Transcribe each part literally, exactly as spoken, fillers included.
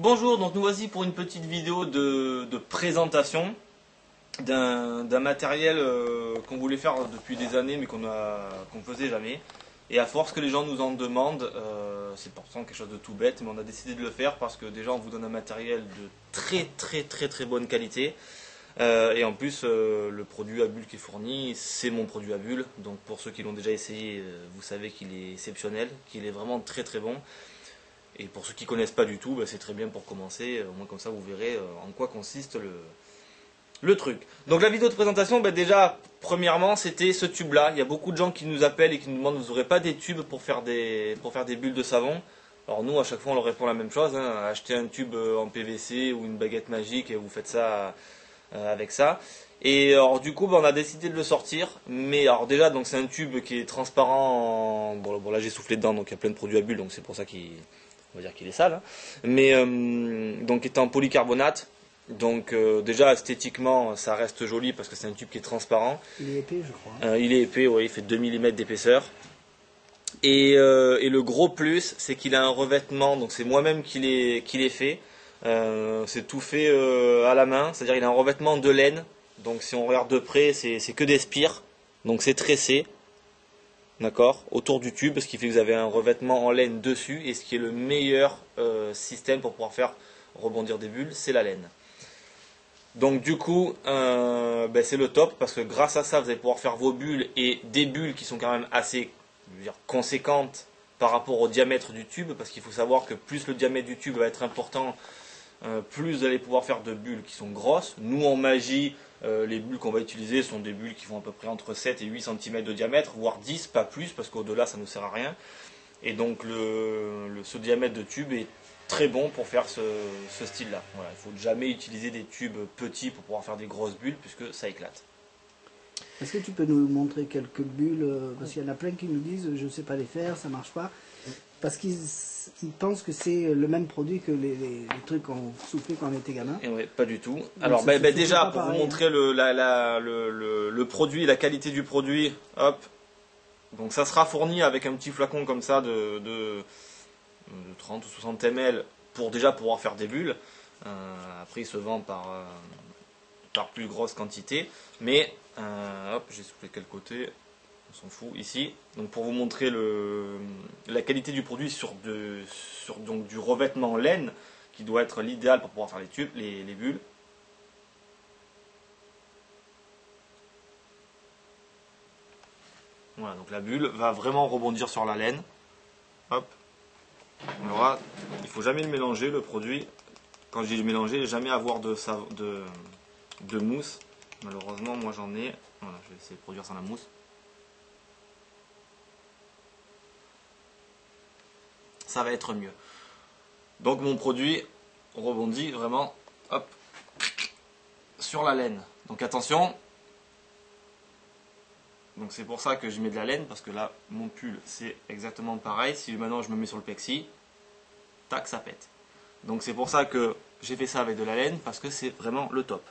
Bonjour, donc nous voici pour une petite vidéo de, de présentation d'un d'un matériel euh, qu'on voulait faire depuis des années mais qu'on a qu'on faisait jamais. Et à force que les gens nous en demandent, euh, c'est pourtant quelque chose de tout bête, mais on a décidé de le faire parce que déjà on vous donne un matériel de très très très très bonne qualité. Euh, et en plus, euh, le produit à bulles qui est fourni, c'est mon produit à bulles. Donc pour ceux qui l'ont déjà essayé, euh, vous savez qu'il est exceptionnel, qu'il est vraiment très très bon. Et pour ceux qui ne connaissent pas du tout, bah, c'est très bien pour commencer. Au moins comme ça, vous verrez euh, en quoi consiste le, le truc. Donc la vidéo de présentation, bah, déjà, premièrement, c'était ce tube-là. Il y a beaucoup de gens qui nous appellent et qui nous demandent, vous n'aurez pas des tubes pour faire des, pour faire des bulles de savon? Alors nous, à chaque fois, on leur répond la même chose. Hein. Achetez un tube en P V C ou une baguette magique et vous faites ça euh, avec ça. Et alors du coup, bah, on a décidé de le sortir. Mais alors déjà, donc c'est un tube qui est transparent. En... Bon, bon là, j'ai soufflé dedans, donc il y a plein de produits à bulles, donc c'est pour ça qu'il... On va dire qu'il est sale, hein. Mais euh, donc est en polycarbonate. Donc euh, déjà esthétiquement ça reste joli parce que c'est un tube qui est transparent. Il est épais je crois. Euh, il est épais, oui, il fait deux millimètres d'épaisseur. Et, euh, et le gros plus c'est qu'il a un revêtement, donc c'est moi-même qui l'ai qui l'ai fait. Euh, c'est tout fait euh, à la main, c'est-à-dire il a un revêtement de laine. Donc si on regarde de près c'est que des spires, donc c'est tressé. D'accord, autour du tube, ce qui fait que vous avez un revêtement en laine dessus, et ce qui est le meilleur euh, système pour pouvoir faire rebondir des bulles, c'est la laine. Donc du coup, euh, ben, c'est le top, parce que grâce à ça, vous allez pouvoir faire vos bulles, et des bulles qui sont quand même assez je veux dire, conséquentes par rapport au diamètre du tube, parce qu'il faut savoir que plus le diamètre du tube va être important, euh, plus vous allez pouvoir faire de bulles qui sont grosses. Nous en magie, Euh, les bulles qu'on va utiliser sont des bulles qui font à peu près entre sept et huit centimètres de diamètre, voire dix, pas plus, parce qu'au-delà ça ne sert à rien. Et donc le, le, ce diamètre de tube est très bon pour faire ce, ce style-là. Voilà, il ne faut jamais utiliser des tubes petits pour pouvoir faire des grosses bulles, puisque ça éclate. Est-ce que tu peux nous montrer quelques bulles? Parce qu'il y en a plein qui nous disent je ne sais pas les faire, ça ne marche pas. Parce qu'ils ils pensent que c'est le même produit que les, les, les trucs qu'on soufflait quand on était gamin. Et ouais, pas du tout. Donc alors bah, bah, déjà, pour pareil, vous montrer hein. le, la, la, le, le, le produit, la qualité du produit, hop. Donc ça sera fourni avec un petit flacon comme ça de, de, de trente ou soixante millilitres pour déjà pouvoir faire des bulles. Euh, après il se vend par, euh, par plus grosse quantité. Mais euh, hop, j'ai soufflé quel côté, on s'en fout ici. Donc pour vous montrer le, la qualité du produit sur, de, sur donc, du revêtement laine, qui doit être l'idéal pour pouvoir faire les tubes, les, les bulles. Voilà, donc la bulle va vraiment rebondir sur la laine. Hop. Alors, il ne faut jamais le mélanger, le produit. Quand je dis le mélanger, jamais avoir de, de, de mousse. Malheureusement, moi j'en ai. Voilà, je vais essayer de produire sans la mousse. Ça va être mieux. Donc mon produit rebondit vraiment, hop, sur la laine. Donc attention. Donc c'est pour ça que je mets de la laine, parce que là, mon pull, c'est exactement pareil. Si maintenant je me mets sur le plexi, tac, ça pète. Donc c'est pour ça que j'ai fait ça avec de la laine, parce que c'est vraiment le top.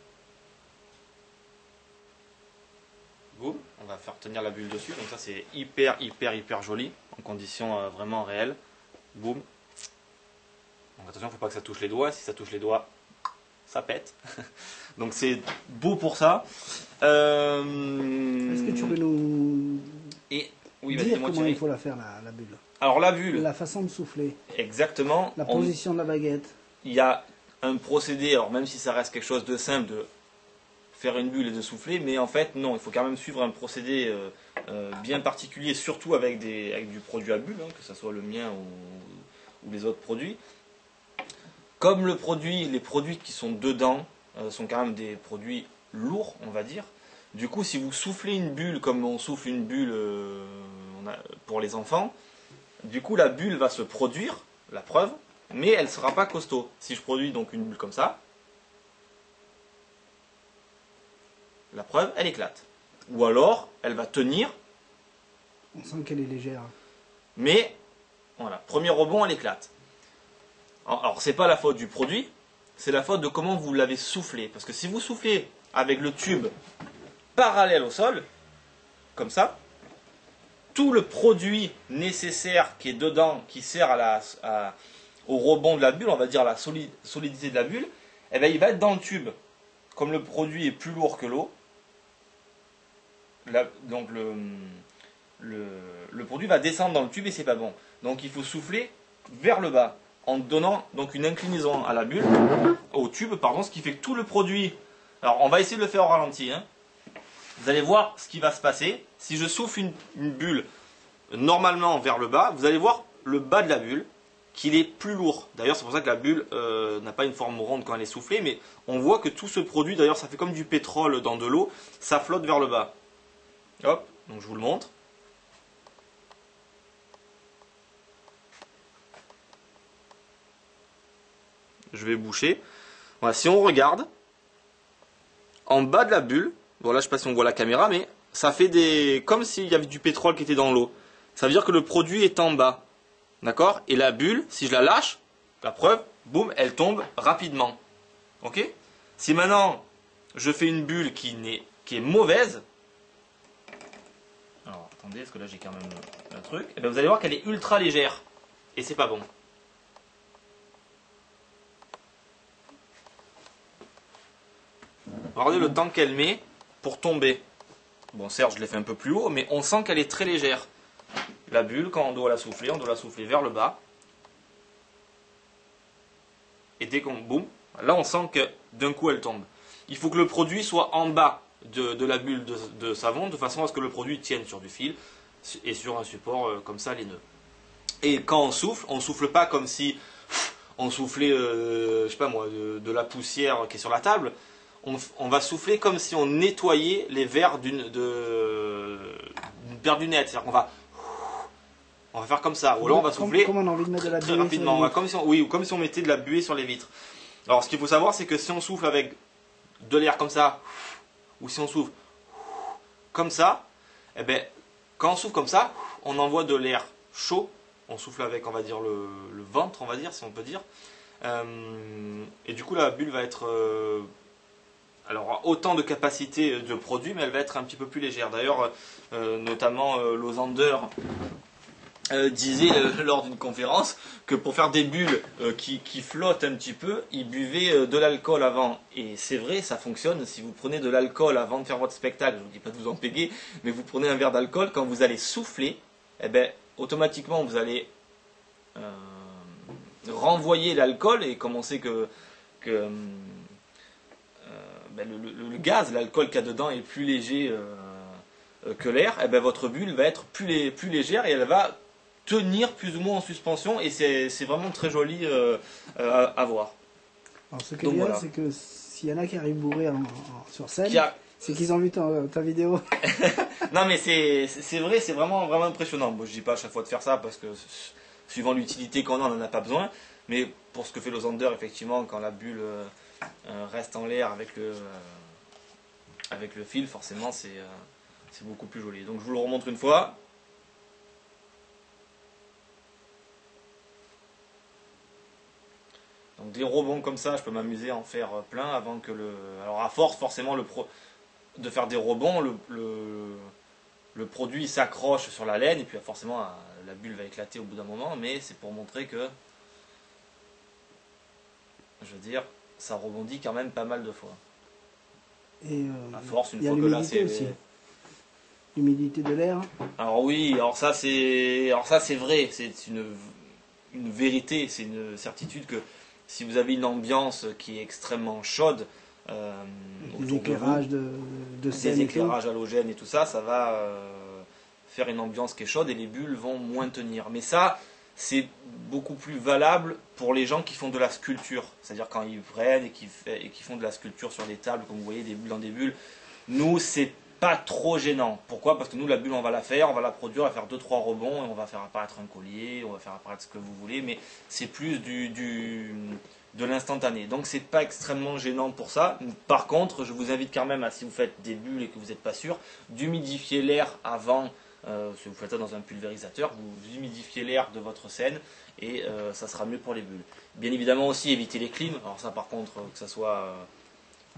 Boum, on va faire tenir la bulle dessus. Donc ça c'est hyper, hyper, hyper joli, en conditions euh, vraiment réelles. Boum. Donc attention, il ne faut pas que ça touche les doigts. Si ça touche les doigts, ça pète. Donc c'est beau pour ça. Euh... Est-ce que tu peux nous Et... oui, dire comment il faut la faire la, la bulle? Alors la bulle, la façon de souffler, exactement. La position on... de la baguette. Il y a un procédé, alors même si ça reste quelque chose de simple, de faire une bulle et de souffler, mais en fait non, il faut quand même suivre un procédé euh, euh, bien particulier, surtout avec, des, avec du produit à bulle, hein, que ce soit le mien ou, ou les autres produits. Comme le produit, les produits qui sont dedans euh, sont quand même des produits lourds, on va dire. Du coup, si vous soufflez une bulle comme on souffle une bulle euh, on a, pour les enfants, du coup la bulle va se produire, la preuve, mais elle ne sera pas costaud. Si je produis donc une bulle comme ça, la preuve, elle éclate. Ou alors, elle va tenir. On sent qu'elle est légère. Mais, voilà, premier rebond, elle éclate. Alors, c'est pas la faute du produit, c'est la faute de comment vous l'avez soufflé. Parce que si vous soufflez avec le tube parallèle au sol, comme ça, tout le produit nécessaire qui est dedans, qui sert à la, à, au rebond de la bulle, on va dire la soli solidité de la bulle, eh ben, il va être dans le tube. Comme le produit est plus lourd que l'eau, donc le, le, le produit va descendre dans le tube et c'est pas bon. Donc il faut souffler vers le bas en donnant donc une inclinaison à la bulle, au tube, pardon, ce qui fait que tout le produit. Alors on va essayer de le faire au ralenti. Hein. Vous allez voir ce qui va se passer. Si je souffle une, une bulle normalement vers le bas, vous allez voir le bas de la bulle qu'il est plus lourd. D'ailleurs, c'est pour ça que la bulle euh, n'a pas une forme ronde quand elle est soufflée, mais on voit que tout ce produit, d'ailleurs, ça fait comme du pétrole dans de l'eau, ça flotte vers le bas. Hop, donc je vous le montre. Je vais boucher. Voilà, si on regarde, en bas de la bulle, bon là je ne sais pas si on voit la caméra, mais ça fait des, comme s'il y avait du pétrole qui était dans l'eau. Ça veut dire que le produit est en bas. D'accord? Et la bulle, si je la lâche, la preuve, boum, elle tombe rapidement. Ok? Si maintenant je fais une bulle qui, n'est, qui est mauvaise, alors attendez, parce que là j'ai quand même un truc, et bien vous allez voir qu'elle est ultra légère. Et c'est pas bon. Regardez le temps qu'elle met pour tomber. Bon, certes, je l'ai fait un peu plus haut, mais on sent qu'elle est très légère. La bulle, quand on doit la souffler, on doit la souffler vers le bas. Et dès qu'on boum, là on sent que d'un coup elle tombe. Il faut que le produit soit en bas de, de la bulle de, de savon, de façon à ce que le produit tienne sur du fil et sur un support euh, comme ça, les nœuds. Et quand on souffle, on ne souffle pas comme si on soufflait, euh, je sais pas moi, de, de la poussière qui est sur la table. On, on va souffler comme si on nettoyait les verres d'une paire de lunettes. C'est-à-dire qu'on va On va faire comme ça, ou alors on va souffler comme, comme on a envie de mettre de la très buée rapidement, ouais, comme si on, oui, ou comme si on mettait de la buée sur les vitres. Alors ce qu'il faut savoir, c'est que si on souffle avec de l'air comme ça, ou si on souffle comme ça, eh ben, quand on souffle comme ça, on envoie de l'air chaud, on souffle avec, on va dire, le, le ventre, on va dire, si on peut dire, euh, et du coup la bulle va être, euh, alors autant de capacité de produit, mais elle va être un petit peu plus légère. D'ailleurs, euh, notamment euh, Losander Euh, disait euh, lors d'une conférence que pour faire des bulles euh, qui, qui flottent un petit peu, il buvait euh, de l'alcool avant. Et c'est vrai, ça fonctionne. Si vous prenez de l'alcool avant de faire votre spectacle, je ne vous dis pas de vous en payer, mais vous prenez un verre d'alcool, quand vous allez souffler, eh ben, automatiquement vous allez euh, renvoyer l'alcool. Et comme on sait que, que euh, ben, le, le, le gaz, l'alcool qu'il y a dedans est plus léger euh, que l'air, eh ben, votre bulle va être plus, lé, plus légère et elle va tenir plus ou moins en suspension, et c'est vraiment très joli euh, euh, à, à voir. Alors ce qui est bien, voilà, c'est que s'il y en a qui arrivent bourrés en, en, sur scène, a... c'est qu'ils ont vu ta, ta vidéo. Non mais c'est vrai, c'est vraiment, vraiment impressionnant. Bon, je dis pas à chaque fois de faire ça parce que suivant l'utilité qu'on a, on n'en a pas besoin, mais pour ce que fait Losander, effectivement, quand la bulle euh, reste en l'air avec le, euh, avec le fil, forcément c'est euh, c'est beaucoup plus joli. Donc je vous le remontre une fois. Donc des rebonds comme ça, je peux m'amuser à en faire plein avant que le... Alors à force, forcément, le pro... de faire des rebonds, le, le... le produit s'accroche sur la laine, et puis forcément, la bulle va éclater au bout d'un moment, mais c'est pour montrer que, je veux dire, ça rebondit quand même pas mal de fois. Et euh, à force, une fois que là, c'est... L'humidité de l'air. Alors oui, alors ça c'est alors ça c'est vrai, c'est une, une vérité, c'est une certitude que si vous avez une ambiance qui est extrêmement chaude, euh, des éclairages de, de, de scène, des éclairages halogènes et tout ça, ça va euh, faire une ambiance qui est chaude et les bulles vont moins tenir. Mais ça, c'est beaucoup plus valable pour les gens qui font de la sculpture, c'est-à-dire quand ils prennent et qui et qui font de la sculpture sur des tables, comme vous voyez, des bulles dans des bulles. Nous, c'est pas trop gênant. Pourquoi? Parce que nous, la bulle, on va la faire, on va la produire, on va faire deux trois rebonds, et on va faire apparaître un collier, on va faire apparaître ce que vous voulez, mais c'est plus du, du, de l'instantané. Donc c'est pas extrêmement gênant pour ça. Par contre, je vous invite quand même à, si vous faites des bulles et que vous n'êtes pas sûr, d'humidifier l'air avant, euh, si vous faites ça dans un pulvérisateur, vous humidifiez l'air de votre scène, et euh, ça sera mieux pour les bulles. Bien évidemment aussi, éviter les clims. Alors ça, par contre, que ça soit... Euh,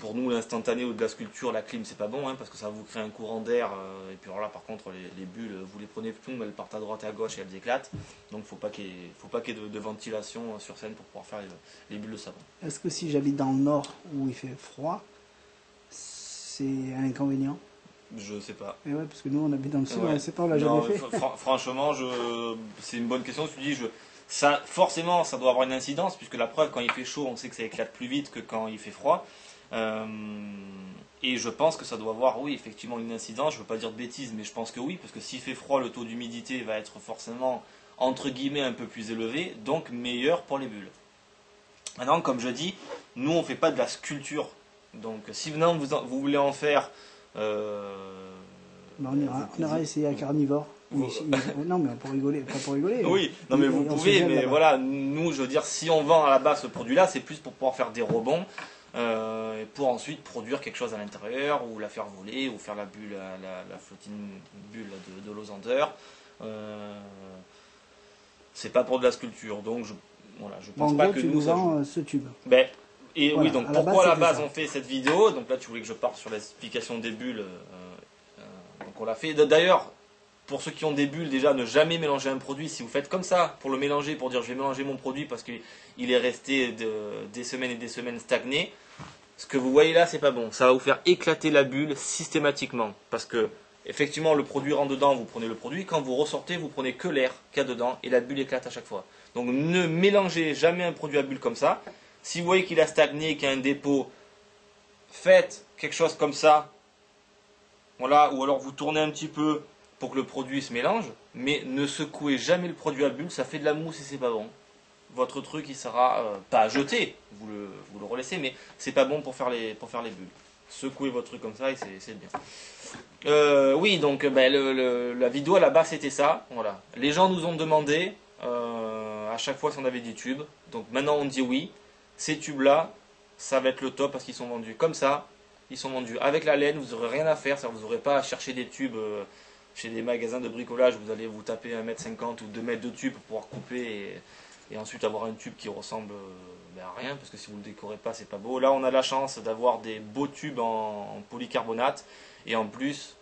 pour nous, l'instantané ou de la sculpture, la clim, c'est pas bon, hein, parce que ça vous crée un courant d'air. Euh, et puis alors là, par contre, les, les bulles, vous les prenez, poum, elles partent à droite et à gauche et elles éclatent. Donc, faut pas qu'il y ait, faut pas qu'il y ait de, de ventilation sur scène pour pouvoir faire les, les bulles de savon. Est-ce que si j'habite dans le nord où il fait froid, c'est un inconvénient? Je sais pas. Et ouais, parce que nous, on habite dans le sud, Ouais. on ne sait pas, on l'a Non, jamais fait. fr franchement, je... c'est une bonne question. Je me dis, je... ça, forcément, ça doit avoir une incidence, puisque la preuve, quand il fait chaud, on sait que ça éclate plus vite que quand il fait froid. Euh, et je pense que ça doit avoir, oui, effectivement, une incidence. Je ne veux pas dire de bêtises, mais je pense que oui, parce que s'il fait froid, le taux d'humidité va être forcément, entre guillemets, un peu plus élevé, donc meilleur pour les bulles. Maintenant, comme je dis, nous, on ne fait pas de la sculpture. Donc, si maintenant vous, en, vous voulez en faire... Euh, ben, on, ira, on ira essayer à Carnivore. Vous... Il, non, mais pour rigoler, pas pour rigoler. Oui, non, mais vous pouvez, mais voilà, nous, je veux dire, si on vend à la base ce produit-là, c'est plus pour pouvoir faire des rebonds. Euh, pour ensuite produire quelque chose à l'intérieur, ou la faire voler, ou faire la bulle, la, la, la flottine bulle de, de Losander. Euh, c'est pas pour de la sculpture, donc je, voilà, je pense bon, pas gros, que tu nous. nous Ça vends joue. ce tube. Ben, et voilà, oui, donc à pourquoi à la base ça. on fait cette vidéo? Donc là, tu voulais que je parte sur l'explication des bulles. Euh, euh, donc on l'a fait. D'ailleurs, pour ceux qui ont des bulles, déjà, ne jamais mélanger un produit. Si vous faites comme ça, pour le mélanger, pour dire je vais mélanger mon produit parce qu'il est resté de, des semaines et des semaines stagné, ce que vous voyez là, c'est pas bon. Ça va vous faire éclater la bulle systématiquement. Parce que, effectivement, le produit rentre dedans, vous prenez le produit. Quand vous ressortez, vous prenez que l'air qu'il y a dedans et la bulle éclate à chaque fois. Donc ne mélangez jamais un produit à bulle comme ça. Si vous voyez qu'il a stagné, qu'il y a un dépôt, faites quelque chose comme ça. Voilà, ou alors vous tournez un petit peu pour que le produit se mélange, mais ne secouez jamais le produit à bulle, ça fait de la mousse et c'est pas bon. Votre truc il sera euh, pas à jeter, vous le, vous le relaissez, mais c'est pas bon pour faire les, pour faire les bulles. Secouez votre truc comme ça et c'est bien. Euh, oui, donc ben, le, le, la vidéo à la base c'était ça. Voilà. Les gens nous ont demandé euh, à chaque fois si on avait des tubes, donc maintenant on dit oui. Ces tubes là, ça va être le top parce qu'ils sont vendus comme ça. Ils sont vendus avec la laine, vous n'aurez rien à faire, vous n'aurez pas à chercher des tubes. Euh, Chez des magasins de bricolage, vous allez vous taper un mètre cinquante ou deux mètres de tube pour pouvoir couper et, et ensuite avoir un tube qui ressemble ben, à rien, parce que si vous ne le décorez pas, c'est pas beau. Là, on a la chance d'avoir des beaux tubes en, en polycarbonate, et en plus,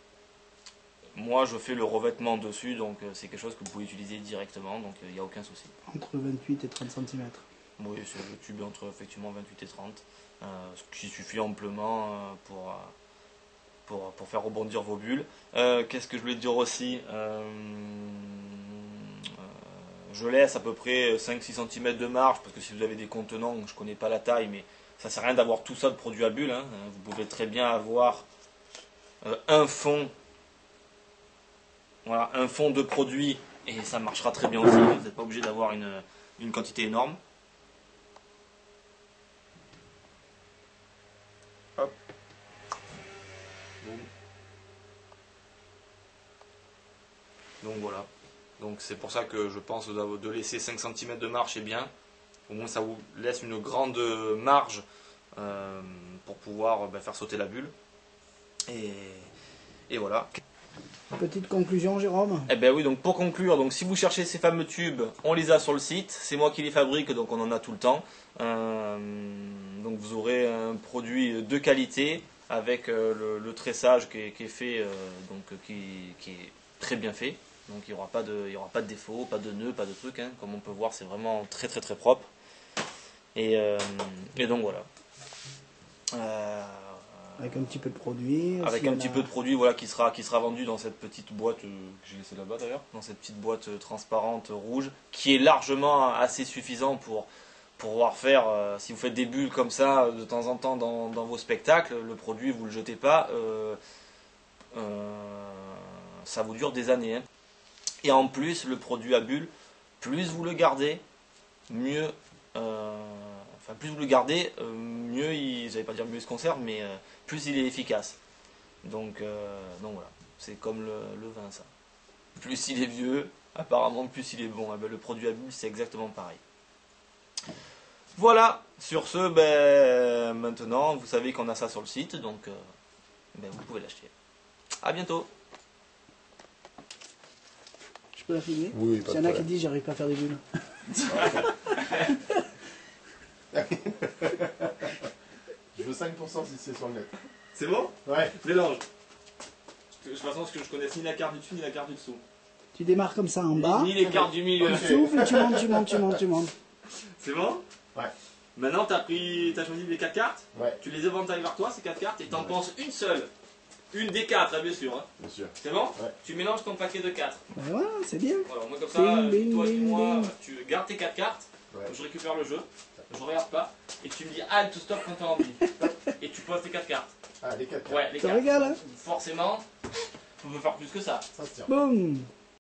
moi, je fais le revêtement dessus, donc c'est quelque chose que vous pouvez utiliser directement, donc il n'y a aucun souci. Entre vingt-huit et trente centimètres. Oui, c'est le tube entre effectivement vingt-huit et trente, euh, ce qui suffit amplement euh, pour... Euh, Pour, pour faire rebondir vos bulles. Euh, Qu'est-ce que je voulais dire aussi euh, euh, Je laisse à peu près cinq six centimètres de marge, parce que si vous avez des contenants, je ne connais pas la taille, mais ça ne sert à rien d'avoir tout ça de produit à bulles. Hein. Vous pouvez très bien avoir euh, un fond, voilà, un fond de produit, et ça marchera très bien aussi. Vous n'êtes pas obligé d'avoir une, une quantité énorme. Hop. Donc voilà, donc c'est pour ça que je pense de laisser cinq centimètres de marge c'est bien, au moins ça vous laisse une grande marge euh, pour pouvoir ben, faire sauter la bulle, et, et voilà. Petite conclusion Jérôme? Eh ben oui, donc pour conclure, donc si vous cherchez ces fameux tubes, on les a sur le site, c'est moi qui les fabrique, donc on en a tout le temps, euh, donc vous aurez un produit de qualité, avec euh, le, le tressage qui est, qui est fait, euh, donc qui, qui est très bien fait. Donc il n'y aura pas de, il y aura pas de défaut, pas de nœuds, pas de trucs. Hein. Comme on peut voir, c'est vraiment très très très propre. Et, euh, et donc voilà. Euh, avec un petit peu de produit. Avec un a... petit peu de produit, voilà, qui sera qui sera vendu dans cette petite boîte euh, que j'ai laissée là-bas d'ailleurs, dans cette petite boîte euh, transparente euh, rouge, qui est largement assez suffisant pour pour pouvoir faire. Euh, si vous faites des bulles comme ça euh, de temps en temps dans, dans vos spectacles, le produit vous le jetez pas. Euh, euh, ça vous dure des années. Hein. Et en plus, le produit à bulles, plus vous le gardez, mieux, euh, enfin plus vous le gardez, euh, mieux il, je vais pas dire mieux il se conserve, mais euh, plus il est efficace. Donc, euh, donc voilà, c'est comme le, le vin ça. Plus il est vieux, apparemment plus il est bon. Eh ben, le produit à bulles c'est exactement pareil. Voilà, sur ce, ben, maintenant vous savez qu'on a ça sur le site, donc euh, ben, vous pouvez l'acheter. A bientôt. Je peux la filmer? Oui, s'il y en a qui disent j'arrive pas à faire des bulles. Je veux cinq pour cent si c'est sur le net. C'est bon? Ouais. Mélange. De toute façon, parce que je connais ni la carte du dessus ni la carte du dessous. Tu démarres comme ça en bas. Ni les cartes du milieu. Ok. Tu souffles et tu montes, tu montes, tu montes, tu montes. C'est bon? Ouais. Maintenant, t'as pris, t'as choisi les quatre cartes. Ouais, Tu les éventailles vers toi, ces quatre cartes, et t'en Ouais. penses une seule. Une des quatre, hein, bien sûr. Hein. bien sûr. C'est bon? Ouais. Tu mélanges ton paquet de quatre. Ben voilà, c'est bien. Voilà, moi comme ça, Bing, euh, bing, toi, bing, dis-moi, bing. tu gardes tes quatre cartes, Ouais. je récupère le jeu, je regarde pas, et tu me dis halt, stop quand t'as envie. Et tu poses tes quatre cartes. Ah, les quatre cartes. Ouais, les Ça cartes. régale, hein? Forcément, on peut faire plus que ça. Ça se tient. Boum.